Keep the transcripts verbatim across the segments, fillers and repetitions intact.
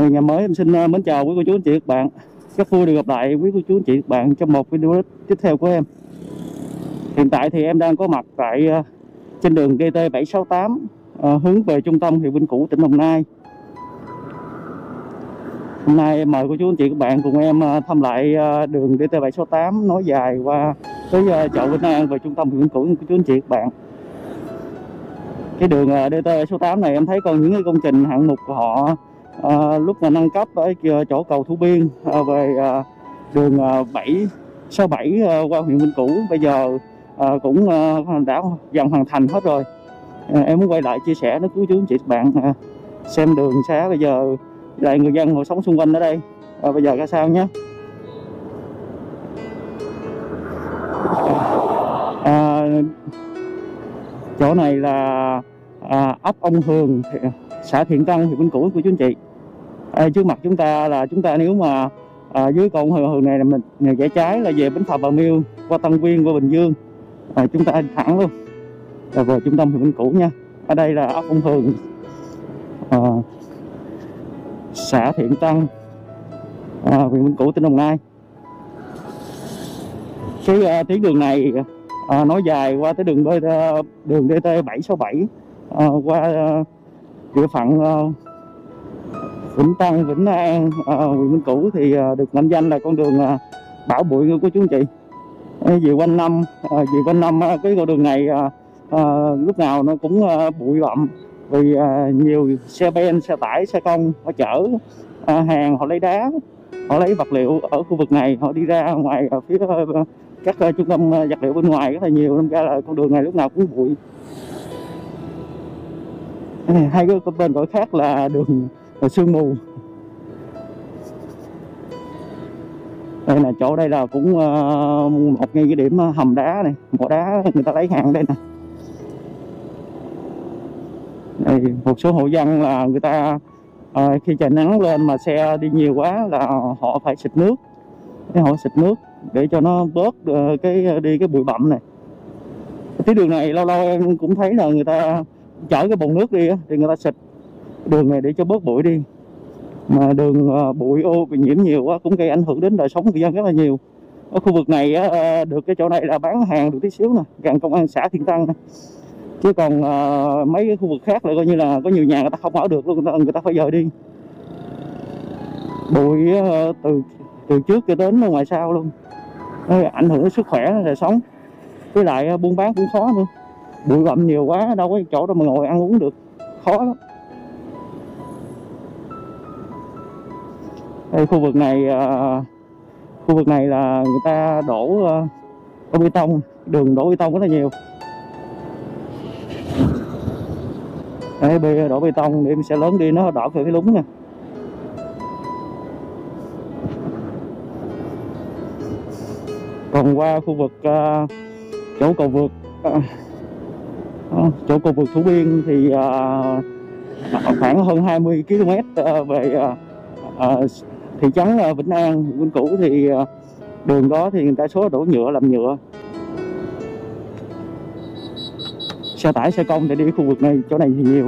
Ngày mới em xin mến chào quý cô chú anh chị các bạn. Rất vui được gặp lại quý cô chú anh chị các bạn trong một video tiếp theo của em. Hiện tại thì em đang có mặt tại trên đường D T bảy sáu tám hướng về trung tâm huyện Vĩnh Cửu, tỉnh Đồng Nai. Hôm nay em mời cô chú anh chị các bạn cùng em thăm lại đường D T bảy sáu tám nối dài qua tới chợ Vĩnh An về trung tâm huyện Vĩnh Cửu cô chú anh chị các bạn. Cái đường D T bảy sáu tám này em thấy còn những cái công trình hạng mục của họ à, lúc mà nâng cấp ở chỗ cầu Thủ Biên à, về à, đường à, bảy sáu bảy à, qua huyện Vĩnh Cửu bây giờ à, cũng à, đã dần hoàn thành hết rồi. À, em muốn quay lại chia sẻ với quý chú anh chị các bạn à, xem đường xá bây giờ lại người dân họ sống xung quanh ở đây à, bây giờ ra sao nhé. À, chỗ này là à, ấp Ông Hường, xã Thiện Tân, huyện Vĩnh Cửu của chú anh chị. À, trước mặt chúng ta là chúng ta nếu mà à, dưới con Hường Hường này là mình rẽ trái là về Bến Thành Bà Miêu qua Tân Quyên qua Bình Dương, à, chúng ta thẳng luôn là về trung tâm huyện Vĩnh Cửu nha. Ở đây là ấp Ông Hường, à, xã Thiện Tân, à, huyện Vĩnh Cửu, tỉnh Đồng Nai. Cái à, tuyến đường này à, nối dài qua tới đường đường D T bảy sáu bảy à, qua à, địa phận à, Vĩnh Tân, Vĩnh An, à, huyện Vĩnh Cửu thì à, được mệnh danh là con đường à, bảo bụi của chú anh chị. Vì quanh năm à, vì quanh năm à, cái con đường này à, à, lúc nào nó cũng à, bụi bặm vì à, nhiều xe ben, xe tải, xe công họ chở à, hàng, họ lấy đá, họ lấy vật liệu ở khu vực này, họ đi ra ngoài ở phía à, các uh, trung tâm uh, vật liệu bên ngoài rất là nhiều, nên ra là con đường này lúc nào cũng bụi. Hai cái bên gọi khác là đường là sương mù. Đây là chỗ đây là cũng uh, một ngay cái điểm hầm đá này, mỏ đá người ta lấy hàng đây nè. Đây, một số hộ dân là người ta uh, khi trời nắng lên mà xe đi nhiều quá là họ phải xịt nước, họ xịt nước để cho nó bớt cái đi cái bụi bặm này. Cái đường này lâu lâu em cũng thấy là người ta chở cái bồn nước đi thì người ta xịt đường này để cho bớt bụi đi, mà đường bụi ô bị nhiễm nhiều quá cũng gây ảnh hưởng đến đời sống người dân rất là nhiều. Ở khu vực này được cái chỗ này là bán hàng được tí xíu nè, gần công an xã Thiện Tân này. Chứ còn mấy cái khu vực khác là coi như là có nhiều nhà người ta không ở được luôn, người ta, người ta phải dời đi. Bụi từ từ trước cho đến ngoài sau luôn, ảnh hưởng đến sức khỏe đời sống, với lại buôn bán cũng khó nữa, bụi bặm nhiều quá đâu có chỗ đâu mà ngồi ăn uống được, khó lắm. Đây, khu vực này khu vực này là người ta đổ đổ bê tông, đường đổ bê tông rất là nhiều. Đây, đổ bê tông để xe lớn đi nó đỏ cái lúng nè. Còn qua khu vực uh, chỗ cầu vượt uh, chỗ cầu vượt Thủ Biên thì uh, khoảng hơn hai mươi ki lô mét uh, về uh, uh, thị trấn uh, Vĩnh An, Vĩnh Cửu thì uh, đường đó thì người ta số đổ nhựa, làm nhựa. Xe tải, xe công thì đi khu vực này, chỗ này thì nhiều.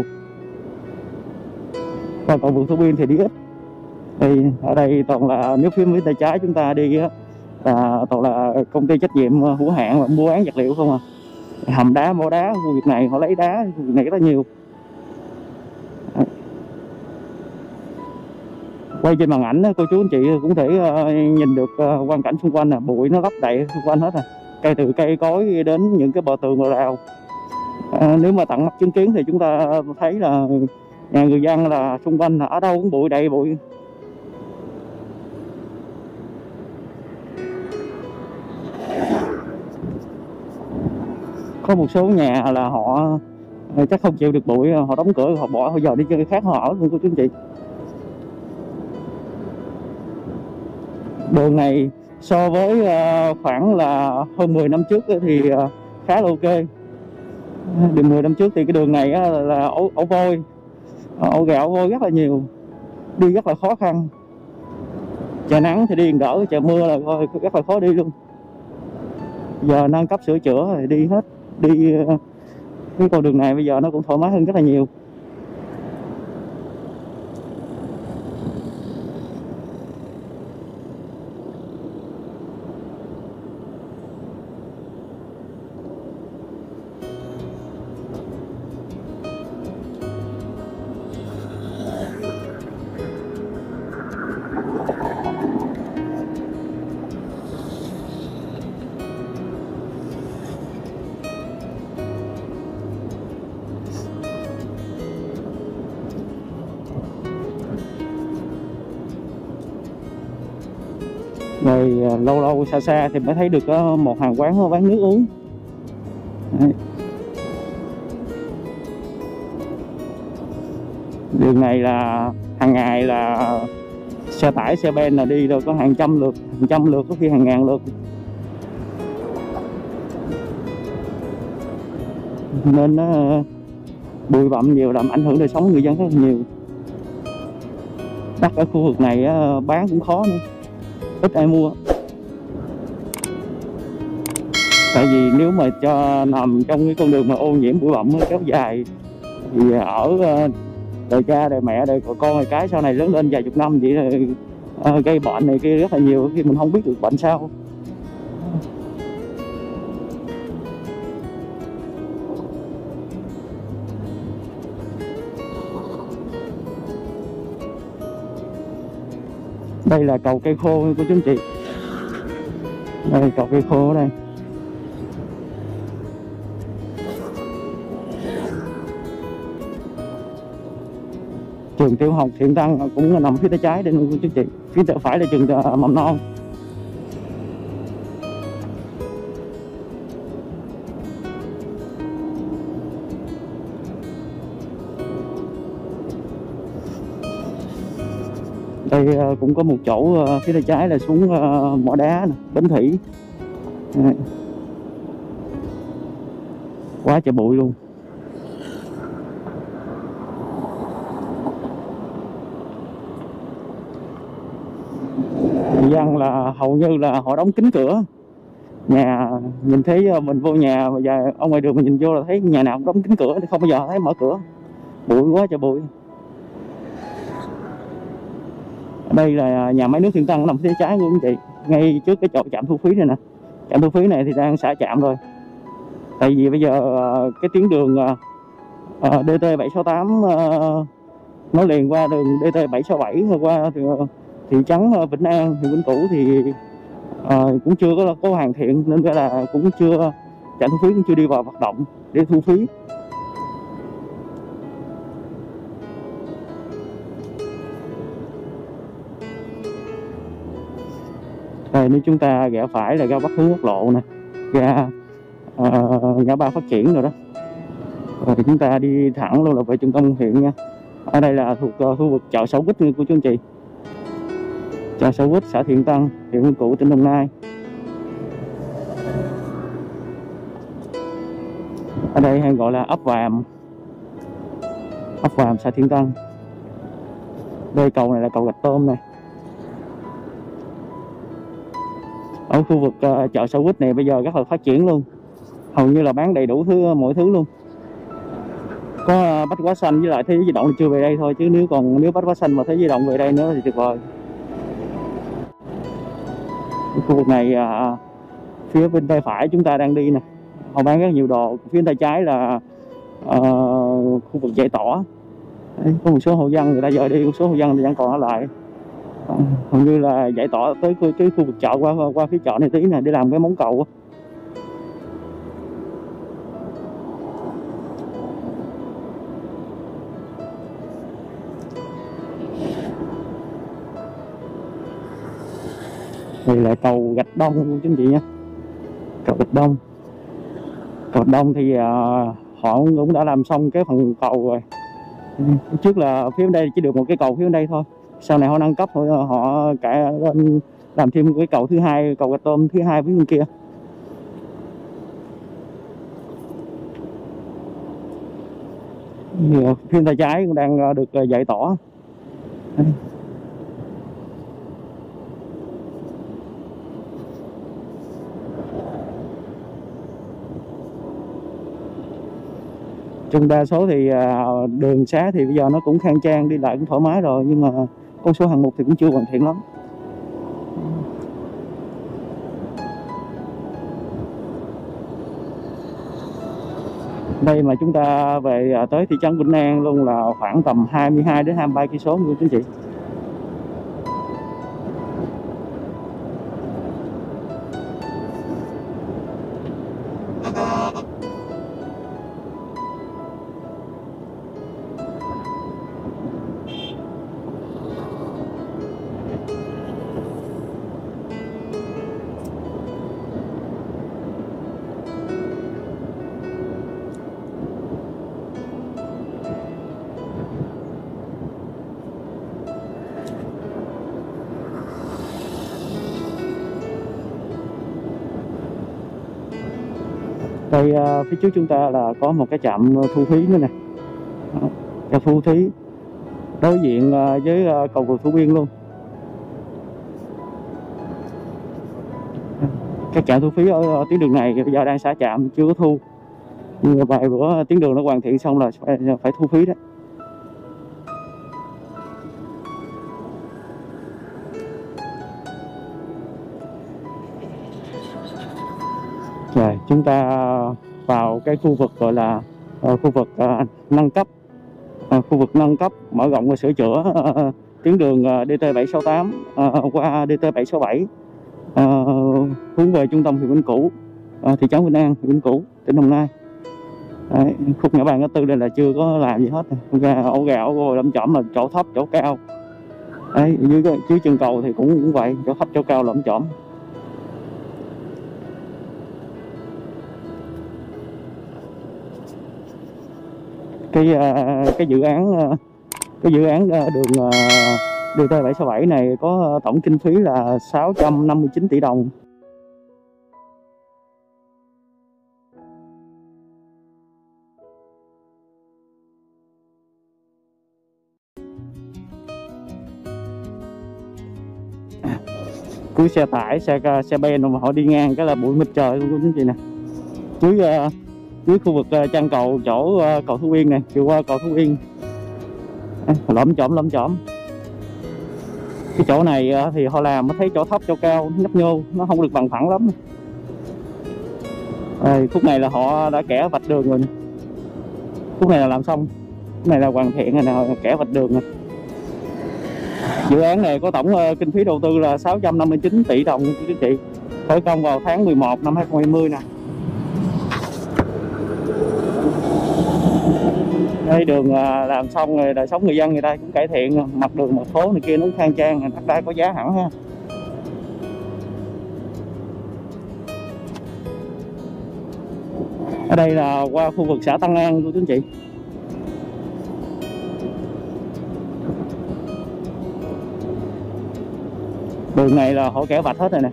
Và cầu vượt Thủ Biên thì đi ít. Thì ở đây toàn là nếu phía bên tay trái chúng ta đi á là toàn là công ty trách nhiệm hữu hạn và mua bán vật liệu không à. Hầm đá, mỏ đá, khu vực này họ lấy đá, khu vực này rất là nhiều. Đấy. Quay trên màn ảnh cô chú anh chị cũng thể nhìn được quang cảnh xung quanh, là bụi nó lấp đầy xung quanh hết à, cây từ cây cối đến những cái bờ tường bờ rào. À, nếu mà tận mắt chứng kiến thì chúng ta thấy là nhà người dân là xung quanh là ở đâu cũng bụi, đầy bụi. Có một số nhà là họ chắc không chịu được bụi, họ đóng cửa, họ bỏ, họ giờ đi chơi khác họ ở luôn cô chú anh chị. Đường này so với khoảng là hơn mười năm trước thì khá là ok. Đường mười năm trước thì cái đường này là ổ, ổ vôi, ổ gà, ổ vôi rất là nhiều, đi rất là khó khăn. Trời nắng thì đi đỡ, trời mưa là rất là khó đi luôn. Giờ nâng cấp sửa chữa thì đi hết, đi cái con đường này bây giờ nó cũng thoải mái hơn rất là nhiều. Rồi à, lâu lâu xa xa thì mới thấy được có một hàng quán bán nước uống. Đấy. Đường này là hàng ngày là xe tải xe ben là đi rồi có hàng trăm lượt, hàng trăm lượt, có khi hàng ngàn lượt, nên nó bụi bặm nhiều làm ảnh hưởng đời sống người dân rất là nhiều. Đất ở khu vực này bán cũng khó nữa, ít ai mua. Tại vì nếu mà cho nằm trong cái con đường mà ô nhiễm bụi bặm kéo dài thì ở đời cha đời mẹ đời con đời cái sau này lớn lên vài chục năm vậy là uh, gây bệnh này kia rất là nhiều, khi mình không biết được bệnh sao. Đây là cầu cây khô của chú anh chị. Đây cầu cây khô ở đây. Trường tiểu học Thiện Tân cũng nằm phía tay trái đây luôn chú chị. Phía tay phải là trường mầm non. Đây cũng có một chỗ phía tay trái là xuống mỏ đá nè, Bến Thủy. Đây. Quá trời bụi luôn. Người dân là hầu như là họ đóng kín cửa nhà, nhìn thấy mình vô nhà mà giờ ở ngoài đường mình nhìn vô là thấy nhà nào cũng đóng kín cửa, không bao giờ thấy mở cửa, bụi quá trời bụi. Đây là nhà máy nước Thiện Tân nằm phía trái của anh chị, ngay trước cái chỗ trạm thu phí này nè. Trạm thu phí này thì đang xả trạm rồi, tại vì bây giờ cái tuyến đường D T bảy sáu tám nó liền qua đường D T bảy sáu bảy qua thị trấn Vĩnh An, huyện Vĩnh Cửu thì uh, cũng chưa có có hoàn thiện, nên là cũng chưa, trạm thu phí cũng chưa đi vào hoạt động để thu phí. Rồi nếu chúng ta rẽ phải là ra Bắc hướng quốc lộ nè, ra uh, ngã ba Phát Triển rồi đó. Rồi chúng ta đi thẳng luôn là về trung tâm huyện nha. Ở đây là thuộc uh, khu vực chợ Sấu Quýt của chú anh chị. Chợ Sấu Quýt, xã Thiện Tân, huyện Vĩnh Cửu, tỉnh Đồng Nai. Ở đây hay gọi là ấp Vàm, ấp Vàm, xã Thiện Tân. Đây cầu này là cầu Gạch Tôm này. Ở khu vực uh, chợ Sấu Quýt này bây giờ rất là phát triển luôn, hầu như là bán đầy đủ thứ, mọi thứ luôn. Có uh, bách hóa xanh với lại thế giới di động chưa về đây thôi, chứ nếu còn nếu bách hóa xanh mà thế giới di động về đây nữa thì tuyệt vời. Khu vực này uh, phía bên tay phải chúng ta đang đi nè, họ bán rất nhiều đồ. Phía bên tay trái là uh, khu vực Giải Tỏa. Đấy, có một số hộ dân người ta dời đi, một số hộ dân thì vẫn còn ở lại. Uh, hầu như là Giải Tỏa tới cái, cái khu vực chợ qua qua phía chợ này tí nè để làm cái móng cầu. Đây là cầu Gạch Đông của chính chị nha, cầu Gạch Đông. Cầu Gạch Đông thì uh, họ cũng đã làm xong cái phần cầu rồi. Trước là phía bên đây chỉ được một cái cầu phía bên đây thôi, sau này họ nâng cấp họ, họ cải lên làm thêm cái cầu thứ hai, cầu Gạch Tôm thứ hai phía bên kia. Phía tay trái cũng đang được Giải Tỏa. Đây. Trong đa số thì đường xá thì bây giờ nó cũng khang trang, đi lại cũng thoải mái rồi, nhưng mà con số hạng mục thì cũng chưa hoàn thiện lắm. Đây mà chúng ta về tới thị trấn Vĩnh An luôn là khoảng tầm hai mươi hai đến hai mươi ba cây số luôn quý chị. Đây uh, phía trước chúng ta là có một cái trạm thu phí nữa nè, trạm thu phí đối diện uh, với uh, cầu vượt Phú Biên luôn. Các trạm thu phí ở, ở tuyến đường này bây giờ đang xả trạm chưa có thu, nhưng mà vài bữa tuyến đường nó hoàn thiện xong là phải, phải thu phí đó. Rồi chúng ta vào cái khu vực gọi là uh, khu vực uh, nâng cấp, uh, khu vực nâng cấp mở rộng và sửa chữa uh, tuyến đường uh, D T bảy sáu tám uh, qua D T bảy sáu bảy uh, hướng về trung tâm huyện Vĩnh Cửu, uh, thị trấn Vĩnh An, huyện Vĩnh Cửu, tỉnh Đồng Nai. Đấy, khúc ngã ba ngã tư đây là chưa có làm gì hết. Ra ổ gà ổ gồi lẫm chỏm là chỗ thấp chỗ cao. Đấy, dưới dưới chân cầu thì cũng cũng vậy, chỗ thấp chỗ cao lẫm chỏm. Cái cái dự án cái dự án đường D T bảy sáu bảy này có tổng kinh phí là sáu trăm năm mươi chín tỷ đồng. Cứ xe tải, xe xe ben mà họ đi ngang cái là bụi mịt trời luôn quý chị nè. Dưới dưới khu vực chân cầu chỗ cầu Phú Yên này, chiều qua cầu Phú Yên lõm chỏm lõm chỏm. Cái chỗ này thì họ làm thấy chỗ thấp chỗ cao nhấp nhô, nó không được bằng phẳng lắm. Rồi, khúc này là họ đã kẻ vạch đường rồi nè. Khúc này là làm xong, khúc này là hoàn thiện rồi nè, kẻ vạch đường nè. Dự án này có tổng uh, kinh phí đầu tư là sáu trăm năm mươi chín tỷ đồng quý chị, khởi công vào tháng mười một năm hai không hai không nè. Đây đường uh, làm xong rồi, đời sống người dân người ta cũng cải thiện, mặt đường mặt phố này kia nó khang trang, đất đai có giá hẳn ha. Ở đây là qua khu vực xã Tân An của quý chị. Đường này là họ kẻ vạch hết rồi nè.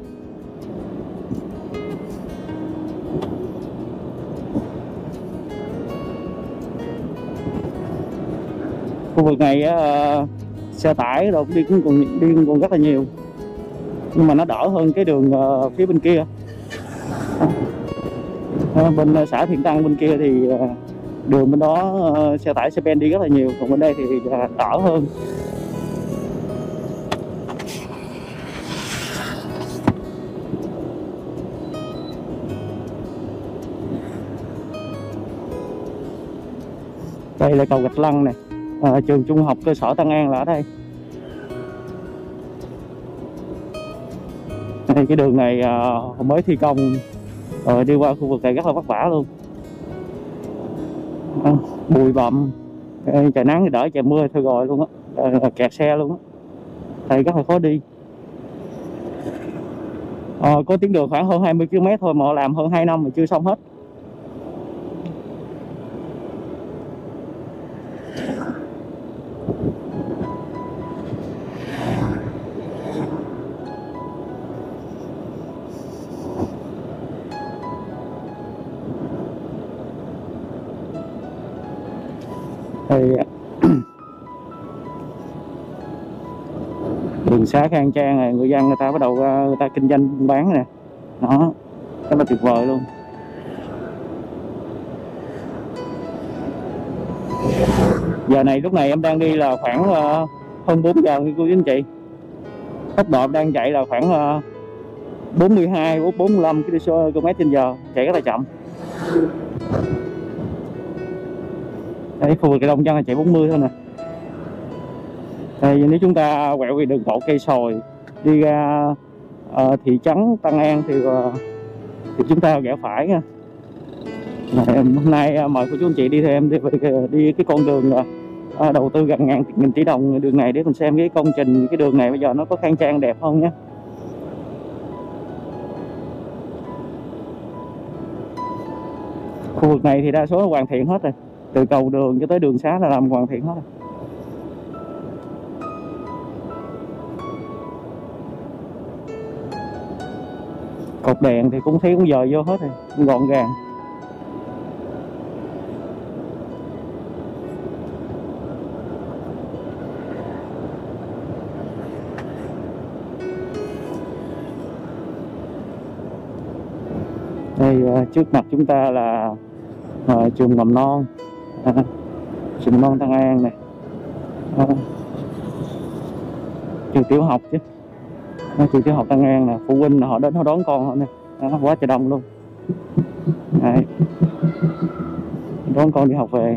Khu vực này uh, xe tải rồi đi cũng còn đi cũng còn rất là nhiều, nhưng mà nó đỡ hơn cái đường uh, phía bên kia. Uh, bên uh, xã Thiện Tân bên kia thì uh, đường bên đó uh, xe tải xe ben đi rất là nhiều, còn bên đây thì uh, đỡ hơn. Đây là cầu Gạch Lăng này, à, trường trung học cơ sở Tân An là ở đây. Đây, cái đường này à, mới thi công rồi, đi qua khu vực này rất là vất vả luôn. À, bụi bặm, trời nắng thì đỡ, trời mưa thôi rồi luôn á, à, kẹt xe luôn á, đây rất là khó đi. À, có tuyến đường khoảng hơn hai mươi ki lô mét thôi mà họ làm hơn hai năm mà chưa xong hết. Thì đường xá khang trang này, người dân người ta bắt đầu người ta kinh doanh buôn bán nè, đó rất là tuyệt vời luôn. Giờ này lúc này em đang đi là khoảng uh, hơn bốn giờ cô chú anh chị, tốc độ đang chạy là khoảng uh, bốn mươi hai bốn mươi lăm ki lô mét trên giờ, chạy rất là chậm. Đây, khu vực cái đông dân là chạy bốn mươi thôi nè. Đây, nếu chúng ta quẹo về đường bộ Cây Sồi đi ra uh, thị trấn Tân An thì uh, thì chúng ta rẽ phải nha. Hôm nay uh, mời cô chú anh chị đi theo em đi, đi cái con đường uh, đầu tư gần ngàn nghìn tỷ đồng đường này để mình xem cái công trình cái đường này bây giờ nó có khang trang đẹp không nhé. Khu vực này thì đa số nó hoàn thiện hết rồi, từ cầu đường cho tới đường xá là làm hoàn thiện hết rồi. Cột đèn thì cũng thấy cũng dời vô hết rồi, cũng gọn gàng. Đây trước mặt chúng ta là uh, trường mầm non, uh, trường mầm non Tân An này, uh, trường tiểu học chứ, uh, trường tiểu học Tân An nè. Phụ huynh họ đến họ đón con họ nè, uh, quá trời đông luôn. Đấy, đón con đi học về.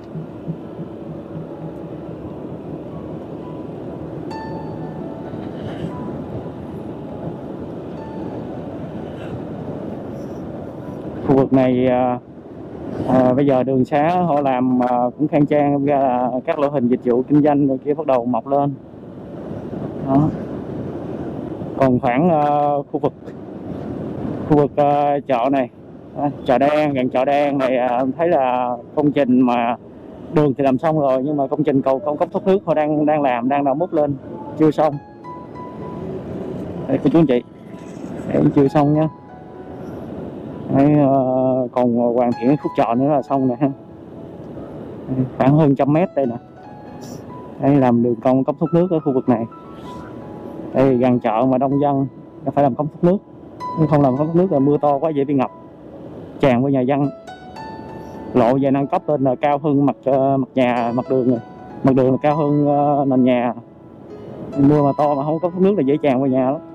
Khu vực này à, à, bây giờ đường xá họ làm à, cũng khang trang, ra là các loại hình dịch vụ kinh doanh rồi kia bắt đầu mọc lên. Đó. Còn khoảng à, khu vực khu vực à, chợ này, à, chợ Đan, gần chợ Đan này à, thấy là công trình mà đường thì làm xong rồi, nhưng mà công trình cầu công cấp thoát nước họ đang đang làm, đang đào múc lên, chưa xong. Đây cô chú anh chị, đấy, chưa xong nhá. Đấy, uh, còn hoàn thiện khúc chợ nữa là xong nè ha. Khoảng hơn trăm mét đây nè. Đây làm đường công cấp thoát nước ở khu vực này. Đây gần chợ mà đông dân phải làm công thoát nước, không làm công thoát nước là mưa to quá dễ bị ngập, tràn qua nhà dân. Lộ về nâng cấp lên là cao hơn mặt uh, mặt nhà, mặt đường này. Mặt đường là cao hơn uh, nền nhà. Mưa mà to mà không có thoát nước là dễ tràn qua nhà lắm.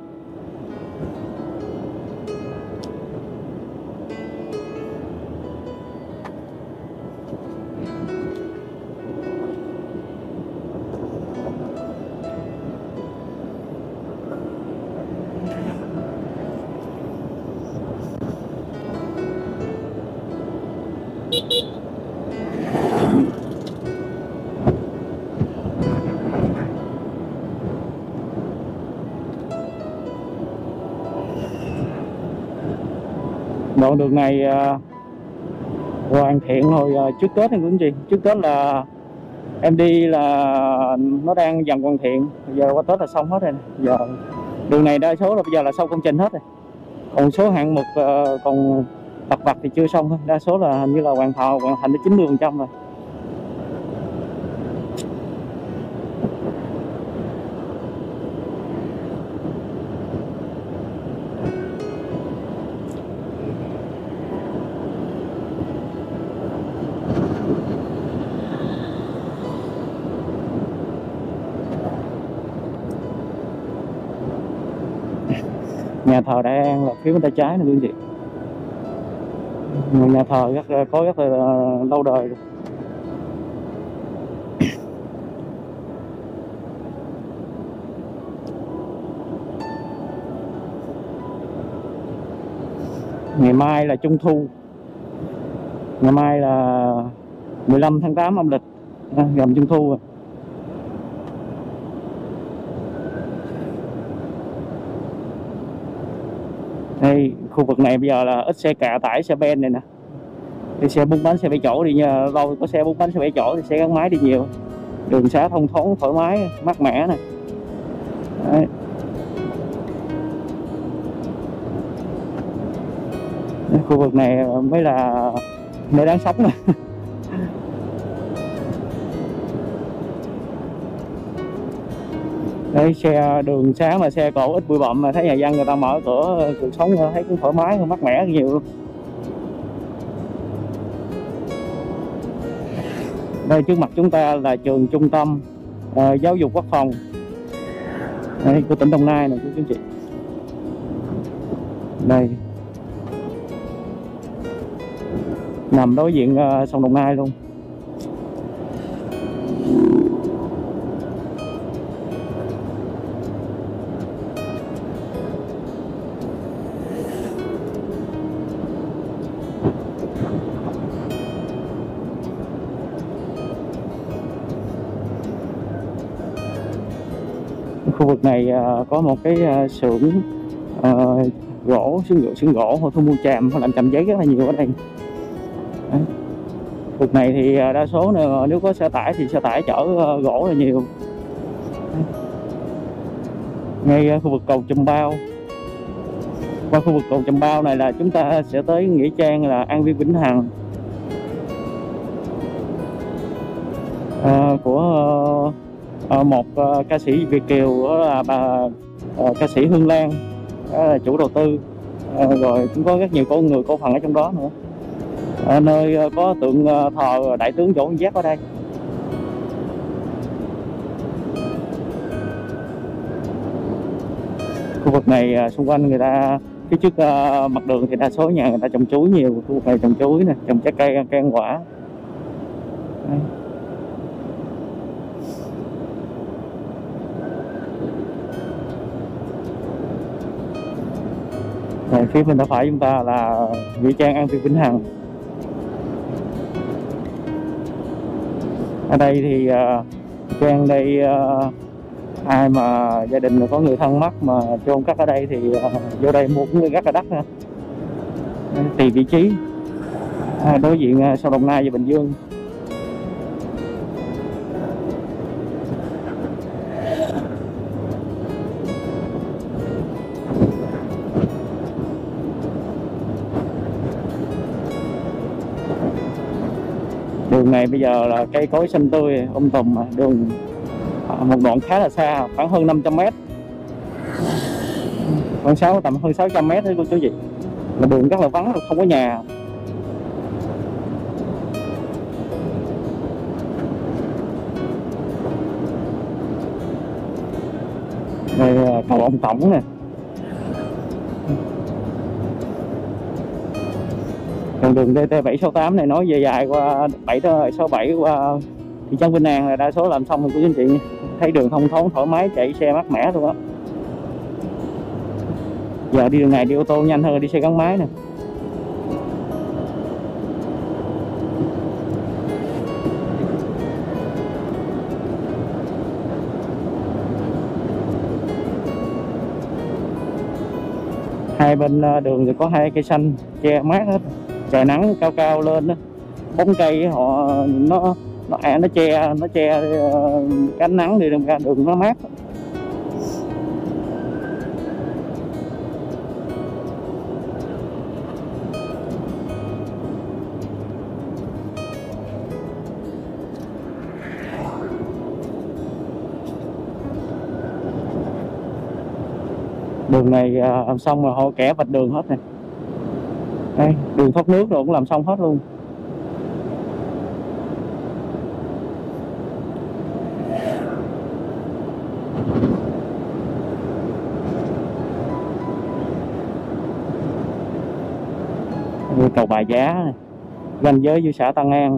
Đoạn đường này uh, hoàn thiện hồi uh, trước Tết hay cũng gì, trước Tết là em đi là nó đang dần hoàn thiện, giờ qua Tết là xong hết rồi. Giờ đường này đa số là bây giờ là xong công trình hết rồi, còn số hạng mục uh, còn lặt vặt thì chưa xong thôi, đa số là hình như là hoàn thọ hoàn thành đến chín mươi phần trăm rồi. Nhà thờ Đại An là phía bên tay trái này quý vị. Nhà thờ rất có rất là lâu đời rồi. Ngày mai là Trung thu, ngày mai là mười lăm tháng tám âm lịch, gần Trung thu rồi. Đây, khu vực này bây giờ là ít xe cạ tải, xe ben này nè. Đi xe bốn bánh, xe bảy chỗ đi nha, lâu có xe bốn bánh, xe bảy chỗ thì xe gắn máy đi nhiều. Đường xá thông thoáng, thoải mái, mát mẻ nè. Đấy. Khu vực này mới là nơi đáng sống nè. Đấy, xe đường sáng mà xe cổ ít bụi bặm mà thấy nhà dân người ta mở cửa cuộc sống thấy cũng thoải mái, mát mẻ nhiều luôn. Đây trước mặt chúng ta là trường trung tâm uh, giáo dục quốc phòng đây, của tỉnh Đồng Nai này quý chị. Đây nằm đối diện uh, sông Đồng Nai luôn. Khu vực này uh, có một cái uh, xưởng uh, gỗ, xưởng gỗ, xưởng gỗ họ thu mua tràm, họ làm tràm giấy rất là nhiều ở đây. Đấy. Khu vực này thì uh, đa số nếu, nếu có xe tải thì xe tải chở uh, gỗ là nhiều. Đấy. Ngay uh, khu vực cầu Chùm Bao, qua khu vực cầu Chùm Bao này là chúng ta sẽ tới nghĩa trang là An Viên Vĩnh Hằng uh, của uh, À, một uh, ca sĩ Việt kiều, đó là bà uh, ca sĩ Hương Lan, đó là chủ đầu tư. à, rồi cũng có rất nhiều con người cô phần ở trong đó nữa, ở nơi có tượng thờ đại tướng Võ Nguyên Giáp ở đây. Khu vực này xung quanh người ta phía trước uh, mặt đường thì đa số nhà người ta trồng chuối nhiều, khu vực này trồng chuối nè, trồng trái cây cây ăn quả. Đây. Rồi, phía bên tay phải chúng ta là nghĩa trang An Viên Vĩnh Hằng. Ở đây thì uh, trang đây uh, ai mà gia đình có người thân mắc mà chôn cất ở đây thì uh, vô đây mua cũng rất là đắt ha. Tùy vị trí, à, đối diện uh, sau Đồng Nai và Bình Dương. Đường này bây giờ là cây cối xanh tươi um tùm, đường một đoạn khá là xa, khoảng hơn năm trăm mét, khoảng sáu tầm hơn sáu trăm mét đấy cô chú chị. Mà đường rất là vắng, không có nhà. Đây cầu ông Tổng nè. Còn đường D T bảy sáu tám này nói về dài qua bảy sáu bảy qua thị trấn Vĩnh An là đa số làm xong rồi của anh chị. Thấy đường thông thoáng thoải mái, chạy xe mát mẻ luôn á. Giờ đi đường này đi ô tô nhanh hơn là đi xe gắn máy nè. Hai bên đường thì có hai cây xanh che mát hết. Trời nắng cao cao lên đó, bóng cây họ nó nó à, nó che nó che uh, cánh nắng đi ra đường nó mát. Đường này uh, làm xong rồi họ kẻ vạch đường hết nè. Đây, đường thoát nước rồi cũng làm xong hết luôn. Đây, cầu Bà Giá này, ranh giới với xã Tân An.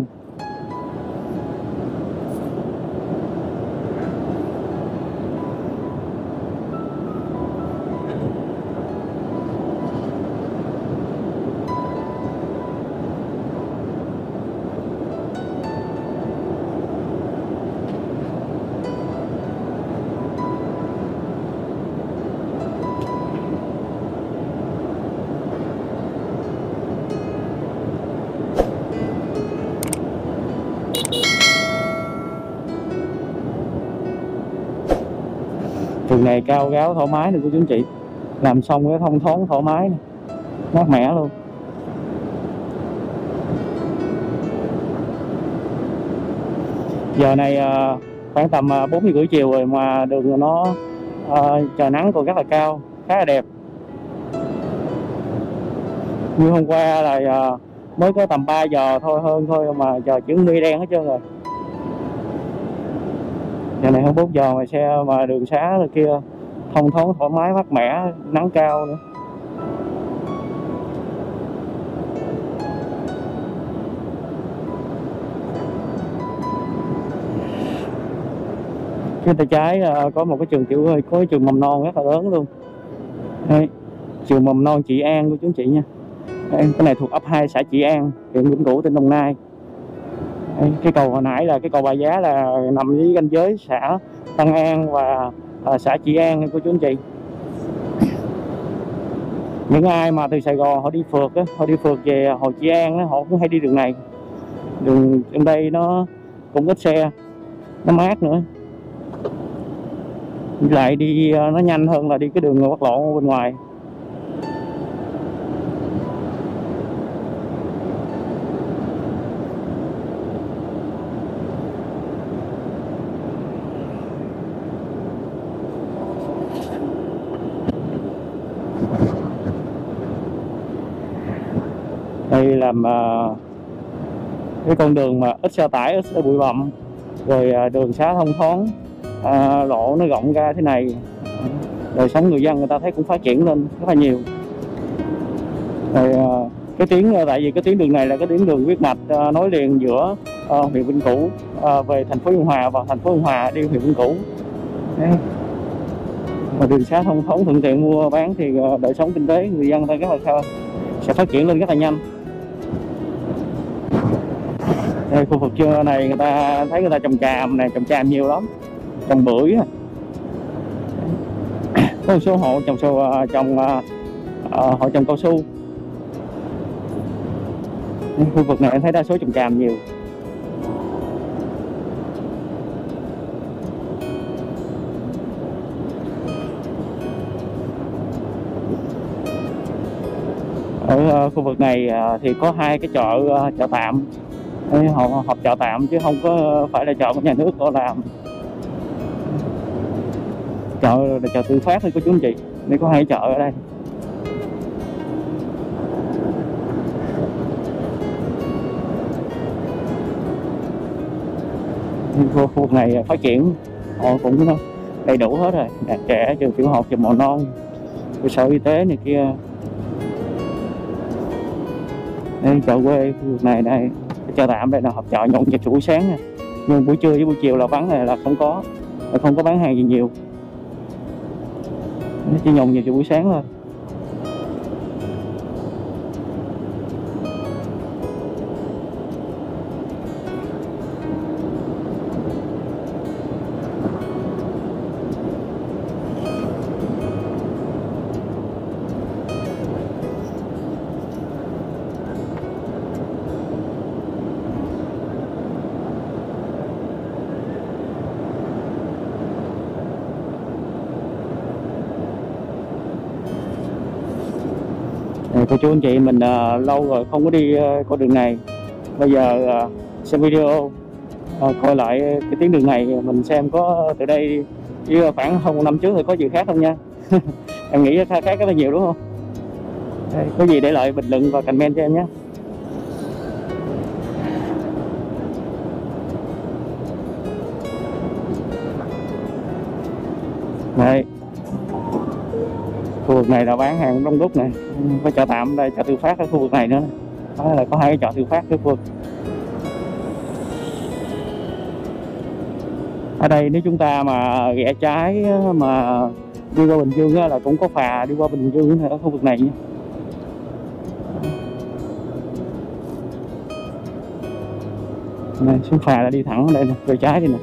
Đường này cao ráo thoải mái nè cô chú anh chị, làm xong cái thông thoáng thoải mái nè, mát mẻ luôn. Giờ này khoảng tầm bốn giờ rưỡi chiều rồi mà đường nó uh, trời nắng còn rất là cao, khá là đẹp. Như hôm qua là uh, mới có tầm ba giờ thôi, hơn thôi mà giờ chuyển mây đen hết trơn rồi. Giờ này hơn bốn giờ mà xe mà đường xá rồi kia thông thoáng thoải mái mát mẻ, nắng cao nữa. Phía tay trái có một cái trường kiểu có cái trường mầm non rất là lớn luôn. Đây, trường mầm non Chị An của chú chị nha. Đây, cái này thuộc ấp hai xã Chị An, huyện Vĩnh Cửu, tỉnh Đồng Nai. Đây, cái cầu hồi nãy là cái cầu Bà Giá là nằm dưới ranh giới xã Tân An và à, xã Chị An của chú anh chị. Những ai mà từ Sài Gòn họ đi phượt á, họ đi phượt về Hồ Chí An á, họ cũng hay đi đường này. Đường trong đây nó cũng ít xe, nó mát nữa. Lại đi nó nhanh hơn là đi cái đường quốc lộ bên ngoài. Đây làm uh, cái con đường mà ít xe tải, ít bụi bặm, rồi uh, đường xá thông thoáng, uh, lộ nó rộng ra thế này, đời sống người dân người ta thấy cũng phát triển lên rất là nhiều. Rồi uh, cái tuyến uh, tại vì cái tuyến đường này là cái tuyến đường huyết mạch uh, nối liền giữa uh, huyện Vĩnh Cửu uh, về thành phố Biên Hòa và thành phố Biên Hòa đi huyện Vĩnh Cửu. Đấy. Và đường xá thông thoáng thuận tiện mua bán thì uh, đời sống kinh tế người dân ta rất là sẽ phát triển lên rất là nhanh. Đây, khu vực này người ta thấy người ta trồng tràm này, trồng tràm nhiều lắm, trồng bưởi, có một số hộ trồng sâu trồng uh, uh, họ trồng cao su. Đây, khu vực này em thấy đa số trồng tràm nhiều. Ở uh, khu vực này uh, thì có hai cái chợ uh, chợ tạm. Đây, họ họp chợ tạm chứ không có phải là chợ của nhà nước họ làm. Chợ là chợ tự phát thôi cô chú anh chị. Đây có hai chợ ở đây. Khu vực này phát triển họ cũng đầy đủ hết rồi, đạt trẻ, trường tiểu học, trường mầm non, cơ sở y tế này kia. Đây chợ quê khu vực này đây, chợ tạm đây là họp chợ nhộn nhịp buổi sáng nha. Nhưng buổi trưa với buổi chiều là vắng, này là không có, là không có bán hàng gì nhiều, nó chỉ nhộn nhịp buổi sáng thôi. Cô chú anh chị mình uh, lâu rồi không có đi uh, con đường này, bây giờ uh, xem video uh, coi lại cái tuyến đường này mình xem có từ đây với khoảng hơn một năm trước thì có gì khác không nha. Em nghĩ khác khác rất là nhiều đúng không? Đây, có gì để lại bình luận và comment cho em nhé. Đây, khu vực này là bán hàng đông đúc này, có chợ tạm đây, chợ tự phát ở khu vực này nữa. Đó là có hai cái chợ tự phát cái khu vực. Ở đây nếu chúng ta mà rẽ trái mà đi qua Bình Dương là cũng có phà đi qua Bình Dương ở khu vực này nha. Này, xuống phà là đi thẳng ở đây nè, về trái đi nè.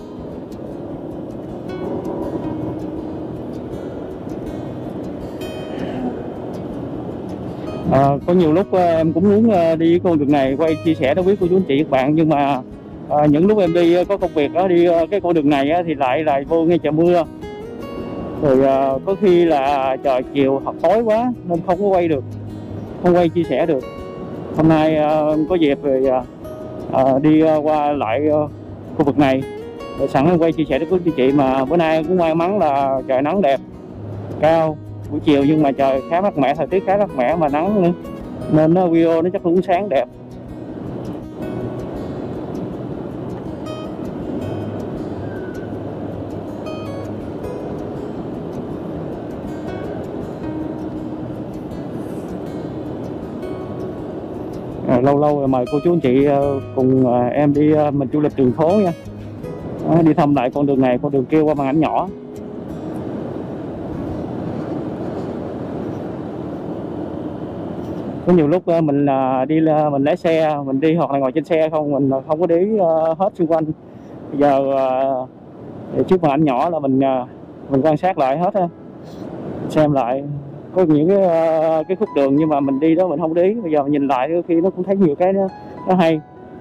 À, có nhiều lúc em cũng muốn đi con đường này quay chia sẻ đối với cô chú anh chị các bạn, nhưng mà à, những lúc em đi có công việc đó đi cái con đường này thì lại lại vô ngay trời mưa, rồi à, có khi là trời chiều hoặc tối quá nên không có quay được, không quay chia sẻ được. Hôm nay à, có dịp rồi à, đi qua lại khu vực này rồi sẵn em quay chia sẻ với cô chú chị. Mà bữa nay cũng may mắn là trời nắng đẹp cao buổi chiều, nhưng mà trời khá mát mẻ, thời tiết khá mát mẻ mà nắng nữa nên nó video nó chắc cũng sáng đẹp. À, lâu lâu rồi mời cô chú anh chị cùng em đi mình du lịch đường phố nha. À, đi thăm lại con đường này, con đường kia qua màn ảnh nhỏ. Có nhiều lúc mình đi mình lái xe mình đi hoặc là ngồi trên xe không, mình không có để ý hết xung quanh. Bây giờ trước màn ảnh nhỏ là mình mình quan sát lại hết ha, xem lại có những cái cái khúc đường nhưng mà mình đi đó mình không để ý. Bây giờ mình nhìn lại khi nó cũng thấy nhiều cái nó, nó hay.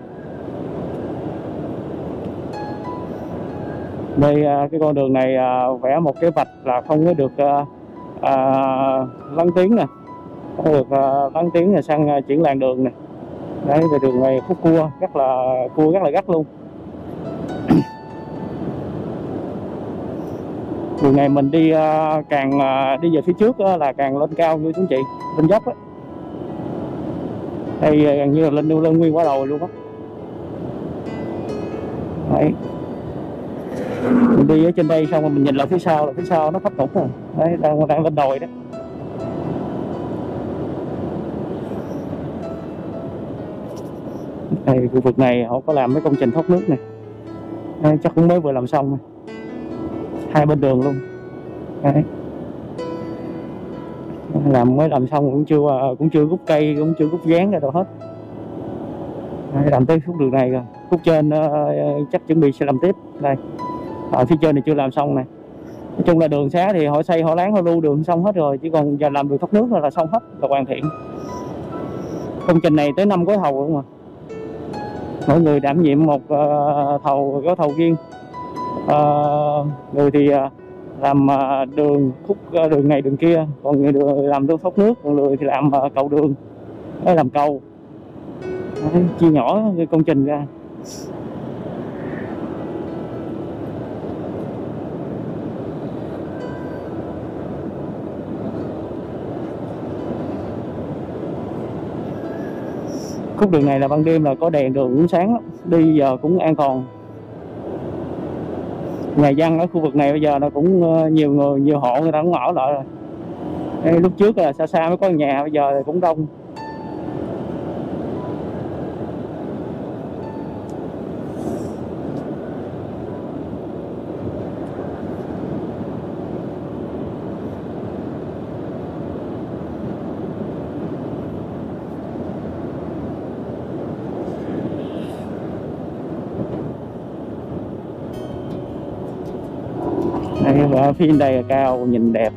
Đây cái con đường này vẽ một cái vạch là không có được à, lấn tiếng nè, không được uh, lấn tiếng là sang uh, chuyển làn đường này. Đấy, về đường này khúc cua rất là cua rất là gắt luôn. Đường này mình đi uh, càng uh, đi về phía trước uh, là càng lên cao như chú chị, lên dốc á. Đây gần như là lên đu lên nguyên quả đồi luôn á. Đấy, mình đi ở trên đây xong rồi mình nhìn lại phía sau là phía sau nó thấp trũng rồi. Đấy, đang đang lên đồi đó. Đây, khu vực này họ có làm mấy công trình thoát nước này. Đấy, chắc cũng mới vừa làm xong này. Hai bên đường luôn. Đấy, làm mới làm xong cũng chưa cũng chưa rút cây, cũng chưa rút dán ra đâu hết. Đấy, làm tới khúc đường này rồi, khúc trên uh, chắc chuẩn bị sẽ làm tiếp. Đây, ở phía trên này chưa làm xong này. Nói chung là đường xá thì họ xây họ láng họ lưu đường xong hết rồi, chỉ còn giờ làm đường thoát nước là xong hết, là hoàn thiện. Công trình này tới năm gói thầu luôn mà, mỗi người đảm nhiệm một uh, thầu gói thầu riêng. Uh, người thì uh, làm uh, đường khúc uh, đường này đường kia, còn người làm đường thoát nước, còn người thì làm uh, cầu đường, để làm cầu. Đấy, chia nhỏ cái công trình ra. Khúc đường này là ban đêm là có đèn đường cũng sáng lắm, đi giờ cũng an toàn. Nhà dân ở khu vực này bây giờ nó cũng nhiều người, nhiều hộ người ta cũng ở lại rồi. Đây, lúc trước là xa xa mới có nhà, bây giờ thì cũng đông. Đây, phía trên đây là cao, nhìn đẹp.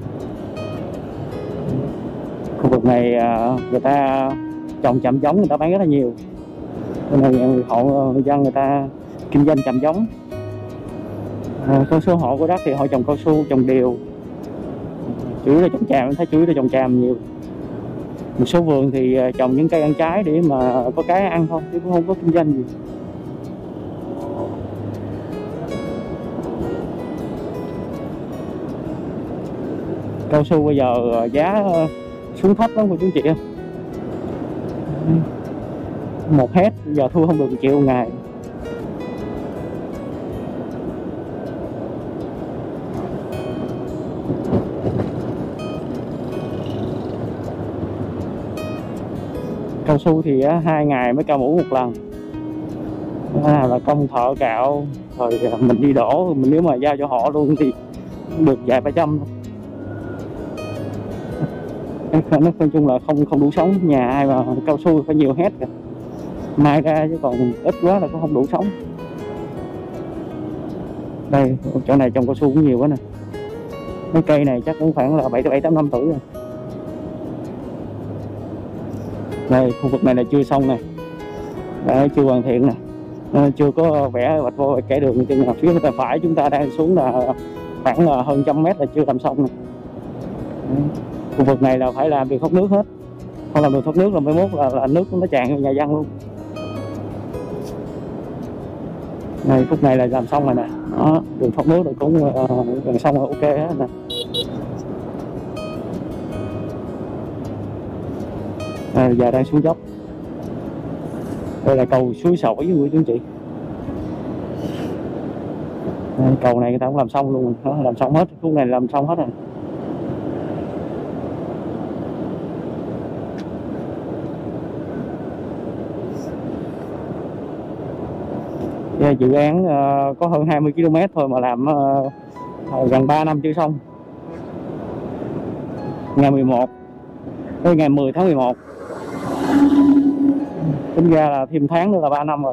Khu vực này người ta trồng chạm giống, người ta bán rất là nhiều. Nên là người hộ người dân người ta kinh doanh chạm giống. À, có số hộ có đất thì họ trồng cao su, trồng điều, chủ yếu là trồng tràm. Em thấy chủ yếu là trồng tràm nhiều. Một số vườn thì trồng những cây ăn trái để mà có cái ăn thôi, chứ cũng không có kinh doanh gì. Cao su bây giờ giá xuống thấp lắm cô chú chị. Một hectare giờ thu không được một triệu một ngày. Cao su thì hai ngày mới cạo mũ một lần. À, là công thợ cạo rồi mình đi đổ, mình nếu mà giao cho họ luôn thì được vài ba trăm thôi. Nó nói chung là không không đủ sống. Nhà ai mà cao su phải nhiều hết kìa, mai ra, chứ còn ít quá là cũng không đủ sống. Đây, chỗ này trồng cao su cũng nhiều quá nè. Mấy cây này chắc cũng khoảng là bảy bảy tám năm tuổi rồi. Đây, khu vực này là chưa xong nè. Đấy, chưa hoàn thiện nè. À, chưa có vẽ vạch vô kẻ đường, nhưng mà phía bên phải chúng ta đang xuống là khoảng là hơn trăm mét là chưa làm xong nè. Đấy. Khu vực này là phải làm việc thoát nước hết, không làm được thoát nước là mai mốt là, là nước nó tràn vào nhà dân luôn. Này, khúc này là làm xong rồi nè. Đó, đường thoát nước rồi cũng uh, gần xong rồi, ok hết nè. À, giờ đang xuống dốc. Đây là cầu suối sỏi với quý chú chị. Đây, cầu này người ta cũng làm xong luôn. Đó, làm xong hết, khúc này làm xong hết rồi. Yeah, dự án uh, có hơn hai mươi ki lô mét thôi mà làm uh, gần ba năm chưa xong. Ngày mười một, tới ngày mười tháng mười một. Tính ra là thêm tháng nữa là ba năm rồi.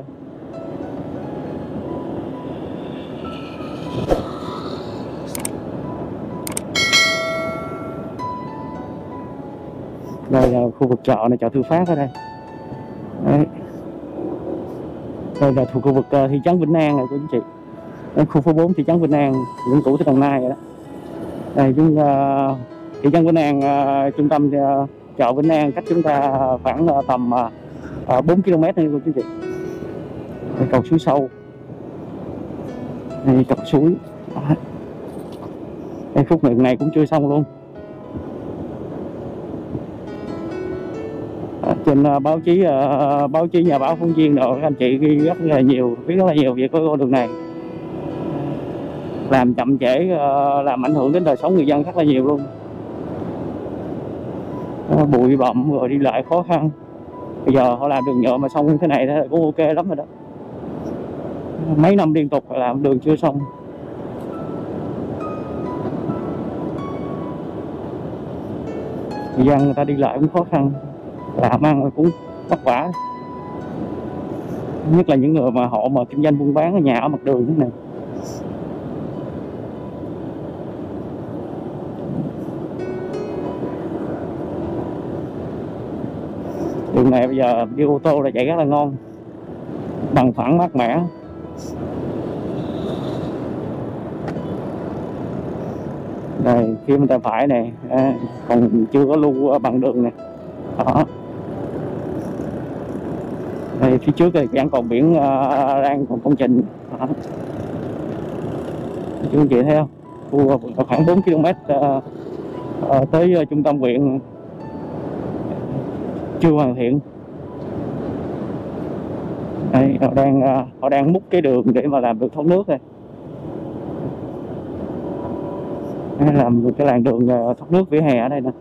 Đây là khu vực chợ này, chợ Thư Phát ở đây. Đấy. Đây là thuộc khu vực uh, thị trấn Vĩnh An này quý anh chị. Đây, khu phố bốn thị trấn Vĩnh An, Vĩnh Cửu, tỉnh Đồng Nai vậy đó. Đây chúng uh, thị trấn Vĩnh An, uh, trung tâm uh, chợ Vĩnh An cách chúng ta khoảng uh, tầm uh, bốn ki lô mét này quý anh chị. Đây, cầu suối sâu. Đây cầu suối. Đó. Đây khúc này cũng chưa xong luôn. Đó. trên uh, báo chí uh, báo chí nhà báo phóng viên rồi các anh chị ghi rất là nhiều, viết rất là nhiều về cái con đường này, làm chậm trễ, uh, làm ảnh hưởng đến đời sống người dân rất là nhiều luôn. Uh, bụi bặm rồi đi lại khó khăn. Bây giờ họ làm đường nhựa mà xong như thế này thì cũng ok lắm rồi đó. Mấy năm liên tục làm đường chưa xong. Người dân người ta đi lại cũng khó khăn, làm ăn cũng vất vả. Nhất là những người mà họ mà kinh doanh buôn bán ở nhà ở mặt đường thế này. Đường này bây giờ đi ô tô là chạy rất là ngon, bằng phẳng mát mẻ. Đây, phía bên tay phải này à, còn chưa có lưu bằng đường này. Đó. Đây, phía trước thì vẫn còn biển uh, đang còn công trình. Đó. Chú anh chị thấy không? Khu khoảng bốn ki lô mét uh, uh, tới uh, trung tâm huyện chưa hoàn thiện. Đây, họ đang uh, họ đang múc cái đường để mà làm được thoát nước này. Làm được cái làn đường uh, thoát nước vỉa hè ở đây nè.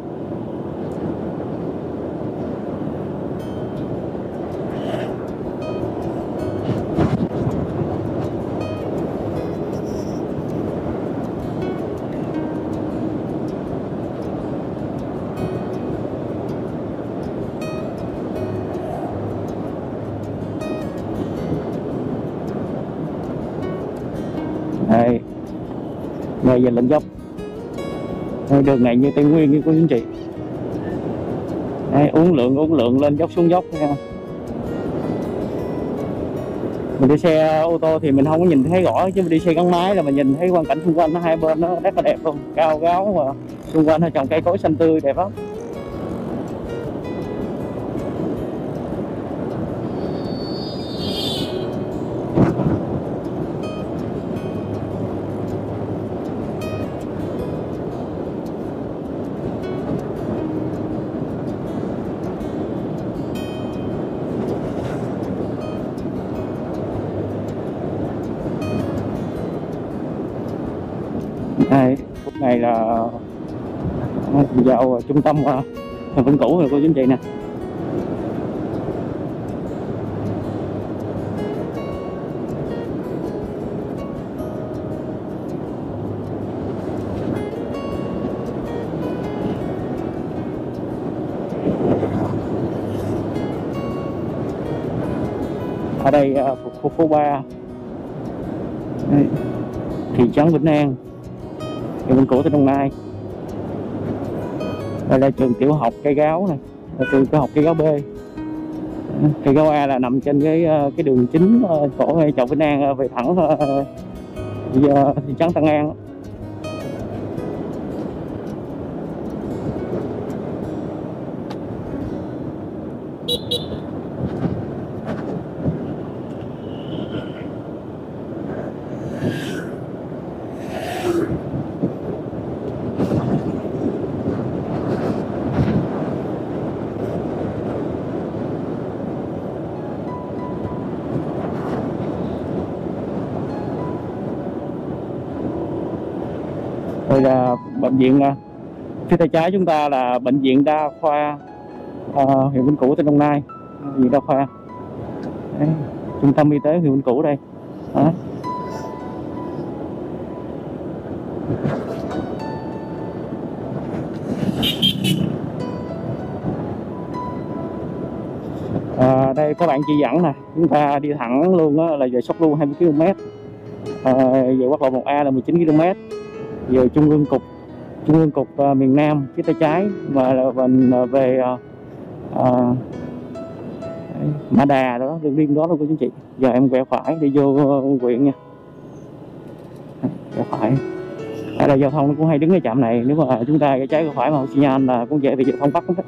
Đây, đây là lên dốc. Đây, đường này như Tây Nguyên như cô chú anh chị. Đây, uốn lượn uốn lượn lên dốc xuống dốc nha. Mình đi xe ô tô thì mình không có nhìn thấy rõ, chứ mình đi xe gắn máy là mình nhìn thấy quang cảnh xung quanh nó hai bên nó rất là đẹp luôn, cao gáo và xung quanh nó trồng cây cối xanh tươi đẹp lắm. Đây, phút này là vào trung tâm thành Vĩnh Cửu rồi cô chú anh chị nè. Ở đây thuộc khu phố ba, thị trấn Vĩnh An, huyện Vĩnh Cửu, tỉnh Đồng Nai. Đây là trường tiểu học Cây Gáo này, là trường tiểu học Cây Gáo B. Cây Gáo A là nằm trên cái cái đường chính của chợ Vĩnh An về thẳng thị trấn Tân An. Đây là bệnh viện, phía tay trái chúng ta là bệnh viện đa khoa uh, huyện Vĩnh Cửu, tỉnh Đồng Nai. Bệnh viện đa khoa. Đấy, trung tâm y tế huyện Vĩnh Cửu đây. Đó. À, đây có bạn chỉ dẫn nè, chúng ta đi thẳng luôn đó, là về Sóc Lu hai mươi ki lô mét, à, về quốc lộ một A là mười chín ki lô mét, về trung ương cục trung ương cục uh, miền Nam phía tay trái, và là mình uh, về uh, uh, Mã Đà đó, đường liên đó luôn cô chú chị. Giờ em quẹo phải đi vô uh, huyện nha, quẹo phải. Ở đây giao thông nó cũng hay đứng cái trạm này, nếu mà chúng ta cái trái cái phải mà không xi nhan là cũng dễ bị giao thông bắt lắm.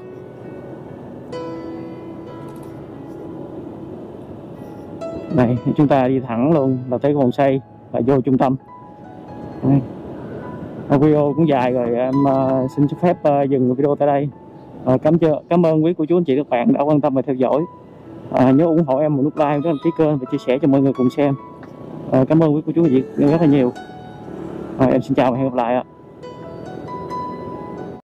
Đây, chúng ta đi thẳng luôn là tới Hồ Xây và vô trung tâm. Đây. Video cũng dài rồi, em uh, xin cho phép uh, dừng video tại đây. À, cảm ơn cảm ơn quý cô chú anh chị các bạn đã quan tâm và theo dõi. À, nhớ ủng hộ em một nút like, đăng ký kênh và chia sẻ cho mọi người cùng xem. À, cảm ơn quý cô chú anh chị rất là nhiều. À, em xin chào và hẹn gặp lại ạ.